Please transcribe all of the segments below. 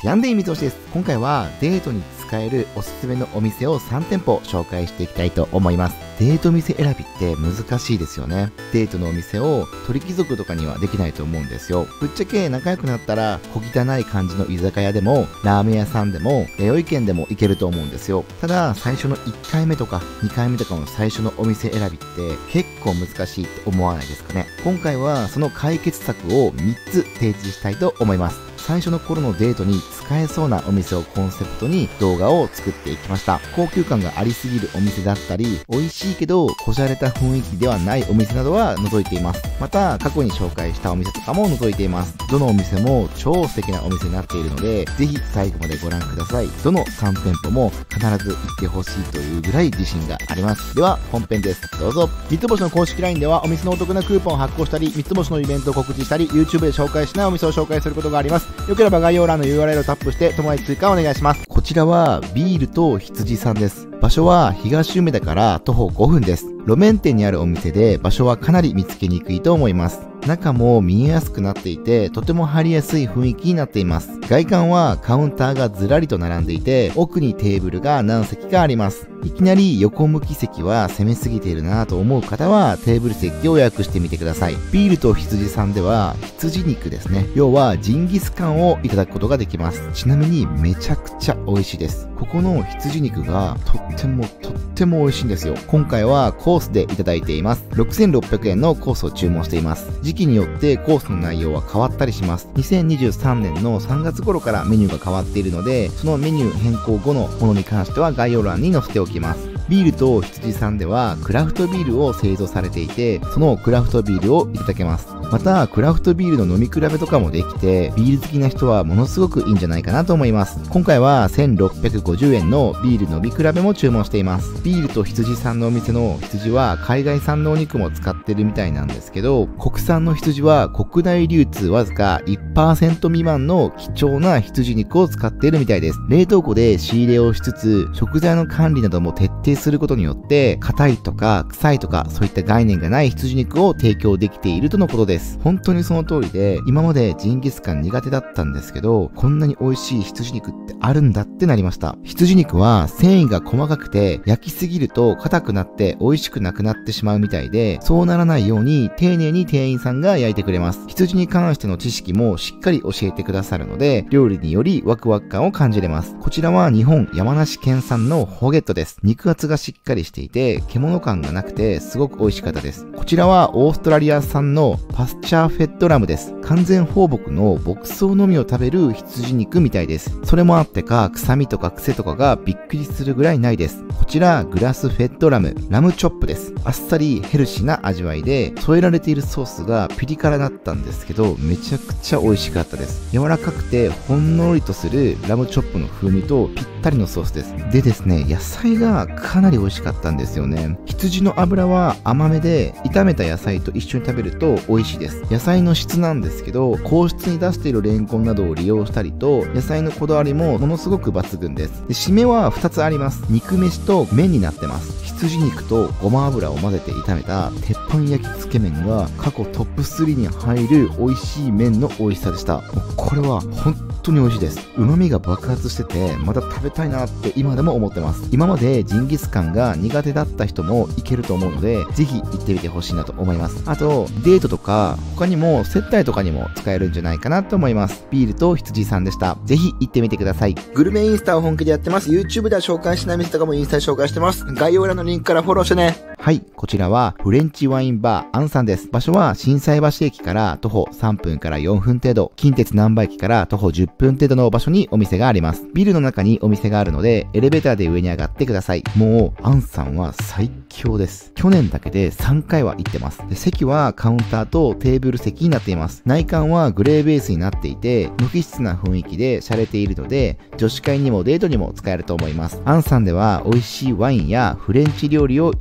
ヤンデイ三つ星です。今回はデートに使えるおすすめのお店を3店舗紹介していきたいと思います。デート店選びって難しいですよね。デートのお店を鳥貴族とかにはできないと思うんですよ。ぶっちゃけ仲良くなったら小汚い感じの居酒屋でもラーメン屋さんでも弥生県でも行けると思うんですよ。ただ最初の1回目とか2回目とかの最初のお店選びって結構難しいって思わないですかね。今回はその解決策を3つ提示したいと思います。最初の頃のデートに使えそうなお店をコンセプトに動画を作っていきました。高級感がありすぎるお店だったり、美味しいけどこじゃれた雰囲気ではないお店などは除いています。また過去に紹介したお店とかも除いています。どのお店も超素敵なお店になっているので、ぜひ最後までご覧ください。どの3店舗も必ず行ってほしいというぐらい自信があります。では本編です。どうぞ。三つ星の公式 LINE ではお店のお得なクーポンを発行したり、三つ星のイベントを告知したり、YouTube で紹介しないお店を紹介することがあります。よければ概要欄の URL をタップして友達追加お願いします。こちらはビールと羊さんです。場所は東梅田から徒歩5分です。路面店にあるお店で場所はかなり見つけにくいと思います。中も見えやすくなっていて、とても入りやすい雰囲気になっています。外観はカウンターがずらりと並んでいて、奥にテーブルが何席かあります。いきなり横向き席は攻めすぎているなと思う方はテーブル席を予約してみてください。ビールと羊さんでは羊肉ですね。要はジンギスカンをいただくことができます。ちなみにめちゃくちゃ美味しいです。ここの羊肉がとっても美味しいんですよ。今回はコースでいただいています。6600円のコースを注文しています。時期によってコースの内容は変わったりします。2023年の3月頃からメニューが変わっているので、そのメニュー変更後のものに関しては概要欄に載せておきます。ビールと羊さんではクラフトビールを製造されていて、そのクラフトビールをいただけます。またクラフトビールの飲み比べとかもできて、ビール好きな人はものすごくいいんじゃないかなと思います。今回は1650円のビール飲み比べも注文しています。ビールと羊さんのお店の羊は海外産のお肉も使ってるみたいなんですけど、国産の羊は国内流通わずか 1% 未満の貴重な羊肉を使っているみたいです。冷凍庫で仕入れをしつつ、食材の管理なども徹底することによって、硬いとか臭いとかそういった概念がない羊肉を提供できているとのことです。本当にその通りで、今までジンギスカン苦手だったんですけど、こんなに美味しい羊肉ってあるんだってなりました。羊肉は繊維が細かくて、焼きすぎると硬くなって美味しくなくなってしまうみたいで、そうならないように丁寧に店員さんが焼いてくれます。羊に関しての知識もしっかり教えてくださるので、料理によりワクワク感を感じれます。こちらは日本山梨県産のホゲットです。肉厚がしっかりしていて、獣感がなくてすごく美味しかったです。こちらはオーストラリア産のパスチャーフェッドラムです。完全放牧の牧草のみを食べる羊肉みたいです。それもあってか、臭みとか癖とかがびっくりするぐらいないです。こちらグラスフェッドラム、ラムチョップです。あっさりヘルシーな味わいで、添えられているソースがピリ辛だったんですけど、めちゃくちゃ美味しかったです。柔らかくてほんのりとするラムチョップの風味とぴったりのソースです。でですね、野菜がかなり美味しかったんですよね。羊の脂は甘めで、炒めた野菜と一緒に食べると美味しいです。野菜の質なんですけど、硬質に出しているレンコンなどを利用したりと、野菜のこだわりもものすごく抜群です。で、締めは2つあります。肉飯と麺になってます。羊肉とごま油を混ぜて炒めた鉄板焼きつけ麺が過去トップ3に入る美味しい麺の美味しさでした。もうこれは本当に美味しいです。旨味が爆発してて、また食べたいなって今でも思ってます。今までジンギスカンが苦手だった人もいけると思うので、ぜひ行ってみてほしいなと思います。あと、デートとか他にも接待とかにも使えるんじゃないかなと思います。ビールと羊さんでした。ぜひ行ってみてください。グルメインスタを本気でやってます。YouTube では紹介しない店とかもインスタで紹介してます。概要欄のリンクからフォローしてね。はい、こちらはフレンチワインバーアンさんです。場所は心斎橋駅から徒歩3分から4分程度、近鉄難波駅から徒歩10分程度の場所にお店があります。ビルの中にお店があるので、エレベーターで上に上がってください。もう、アンさんは最強です。去年だけで3回は行ってます。で、席はカウンターとテーブル席になっています。内観はグレーベースになっていて、無機質な雰囲気で洒落ているので、女子会にもデートにも使えると思います。アンさんでは美味しいワインやフレンチ料理をいただけます。 。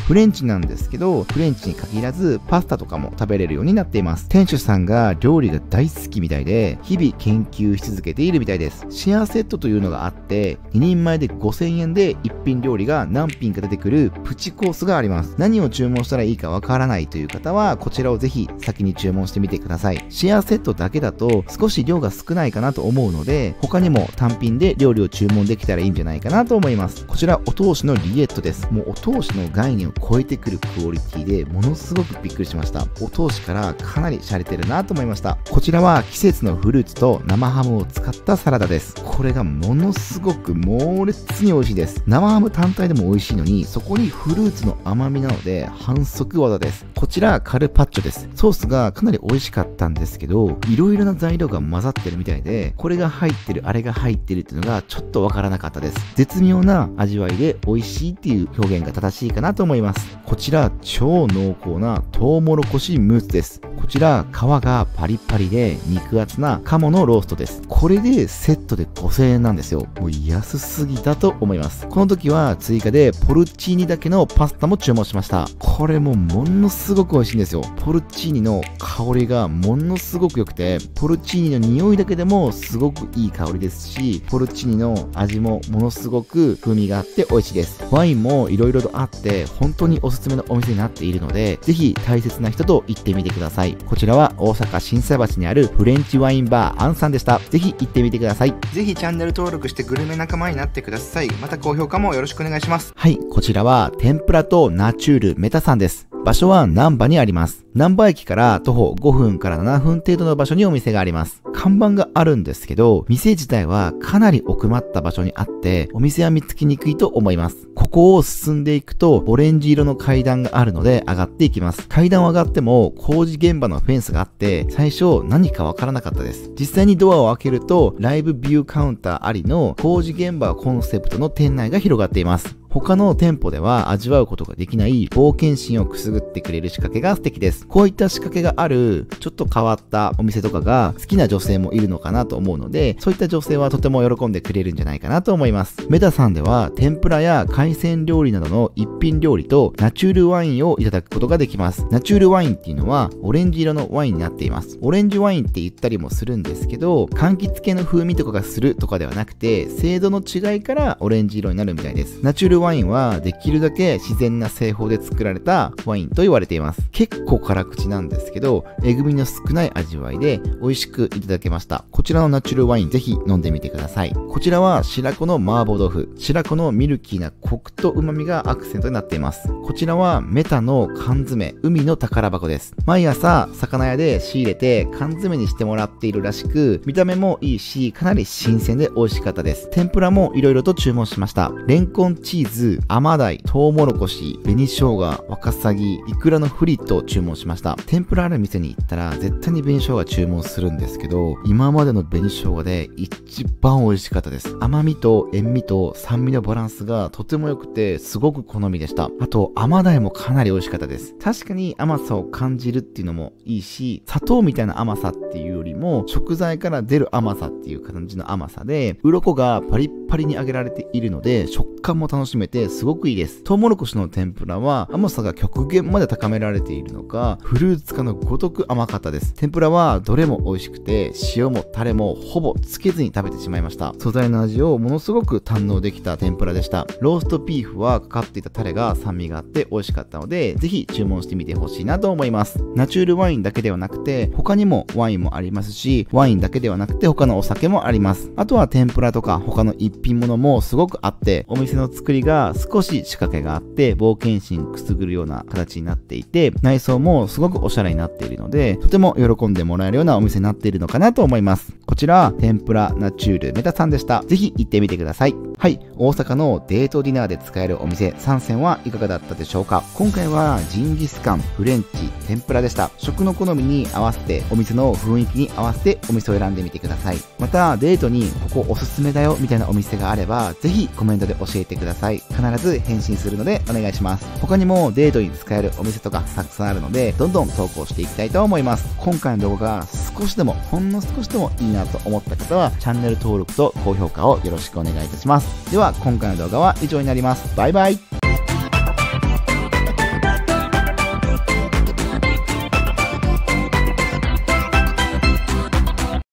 フレンチなんですけど、フレンチに限らずパスタとかも食べれるようになっています。店主さんが料理が大好きみたいで、日々研究し続けているみたいです。シェアセットというのがあって、2人前で5000円で一品料理が何品か出てくるプチコースがあります。何を注文したらいいかわからないという方は、こちらをぜひ先に注文してみてください。シェアセットだけだと少し量が少ないかなと思うので、他にも単品で料理を注文できたらいいんじゃないかなと思います。こちらお通しのリエットです。もうお通しの概念を超えてくるクオリティでものすごくびっくりしました。お通しからかなり洒落てるなと思いました。こちらは季節のフルーツと生ハムを使ったサラダです。これがものすごく猛烈に美味しいです。生ハム単体でも美味しいのに、そこにフルーツの甘みなので反則技です。こちらカルパッチョです。ソースがかなり美味しかったんですけど、いろいろな材料が混ざってるみたいで、これが入ってるあれが入ってるっていうのがちょっとわからなかったです。絶妙な味わいで美味しいっていう表現が正しいかなと思います。こちら超濃厚なトウモロコシムースです。こちら皮がパリパリで肉厚な鴨のローストです。これでセットで5000円なんですよ。もう安すぎだと思います。この時は追加でポルチーニだけのパスタも注文しました。これもものすごく美味しいんですよ。ポルチーニの香りがものすごく良くて、ポルチーニの匂いだけでもすごくいい香りですし、ポルチーニの味もものすごく風味があって美味しいです。ワインも色々とあって本当におすすめのお店になっているので、ぜひ大切な人と行ってみてください。こちらは大阪心斎橋にあるフレンチワインバーアンさんでした。ぜひ行ってみてください。 ぜひチャンネル登録してグルメ仲間になってください。また高評価もよろしくお願いします。 はい、こちらは天ぷらとナチュールメタさんです。場所は難波にあります。難波駅から徒歩5分から7分程度の場所にお店があります。看板があるんですけど、店自体はかなり奥まった場所にあって、お店は見つけにくいと思います。ここを進んでいくと、オレンジ色の階段があるので上がっていきます。階段を上がっても工事現場のフェンスがあって、最初何かわからなかったです。実際にドアを開けると、ライブビューカウンターありの工事現場コンセプトの店内が広がっています。他の店舗では味わうことができない冒険心をくすぐってくれる仕掛けが素敵です。こういった仕掛けがあるちょっと変わったお店とかが好きな女性もいるのかなと思うので、そういった女性はとても喜んでくれるんじゃないかなと思います。メタさんでは天ぷらや海鮮料理などの一品料理とナチュールワインをいただくことができます。ナチュールワインっていうのはオレンジ色のワインになっています。オレンジワインって言ったりもするんですけど、柑橘系の風味とかがするとかではなくて、精度の違いからオレンジ色になるみたいです。ナチュールワインはできるだけ自然な製法で作られたワインと言われています。結構辛口なんですけど、えぐみの少ない味わいで美味しくいただけました。こちらのナチュラルワインぜひ飲んでみてください。こちらは白子の麻婆豆腐。白子のミルキーなコクと旨味がアクセントになっています。こちらはメタの缶詰、海の宝箱です。毎朝魚屋で仕入れて缶詰にしてもらっているらしく、見た目もいいし、かなり新鮮で美味しかったです。天ぷらも色々と注文しました。レンコンチーズ、甘鯛、トウモロコシ、紅生姜、ワカサギ、イクラのフリットを注文しました。天ぷらある店に行ったら絶対に紅生姜注文するんですけど、今までの紅生姜で一番美味しかったです。甘みと塩味と酸味のバランスがとても良くてすごく好みでした。あと甘鯛もかなり美味しかったです。確かに甘さを感じるっていうのもいいし、砂糖みたいな甘さっていうよりも食材から出る甘さっていう感じの甘さで、鱗がパリッパリに揚げられているので食感も楽しめてすごくいいです。トウモロコシの天ぷらは甘さが極限まで高められているのか、フルーツかのごとく甘かったです。天ぷらはどれも美味しくて、塩もタレもほぼつけずに食べてしまいました。素材の味をものすごく堪能できた天ぷらでした。ローストビーフはかかっていたタレが酸味があって美味しかったので、ぜひ注文してみてほしいなと思います。ナチュールワインだけではなくて、他にもワインもありますし、ワインだけではなくて他のお酒もあります。あとは天ぷらとか他の一品物もすごくあって、お店の作りが少し仕掛けがあって冒険心くすぐるような形になっていて、内装もすごくおしゃれになっているので、とても喜んでもらえるようなお店になっているのかなと思います。こちら天ぷらナチュールメタさんでした。ぜひ行ってみてください。はい、大阪のデートディナーで使えるお店3選はいかがだったでしょうか。今回はジンギスカン、フレンチ、天ぷらでした。食の好みに合わせて、お店の雰囲気に合わせてお店を選んでみてください。またデートにここおすすめだよみたいなお店があれば、ぜひコメントで教えてください。必ず返信するのでお願いします。他にもデートに使えるお店とかたくさんあるので、どんどん投稿していきたいと思います。今回の動画が少しでも、ほんの少しでもいいなと思った方は、チャンネル登録と高評価をよろしくお願いいたします。では今回の動画は以上になります。バイバイ。